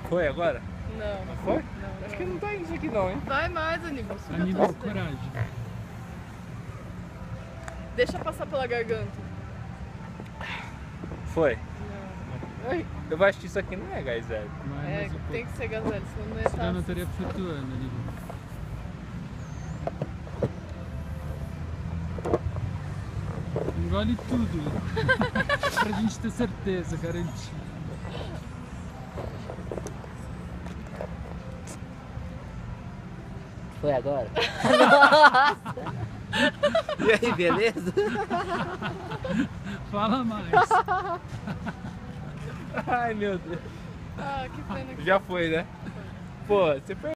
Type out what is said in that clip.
Foi agora? Não. Não foi? Não, Acho que não tá isso aqui não, hein? Vai mais, Aníbal. Suga Aníbal, tudo isso daí. coragem. Deixa passar pela garganta. Foi. Não. Ai, eu acho que isso aqui não é gás zero. Vai É, mais um tem pouco. que ser gazelle, senão não ia Senão não estar. estaria flutuando, Aníbal. Engole tudo. Pra gente ter certeza, garantir. Foi agora? E aí, beleza? Fala mais. Ai, meu Deus. Ah, que pena que Já foi, né? Pô, você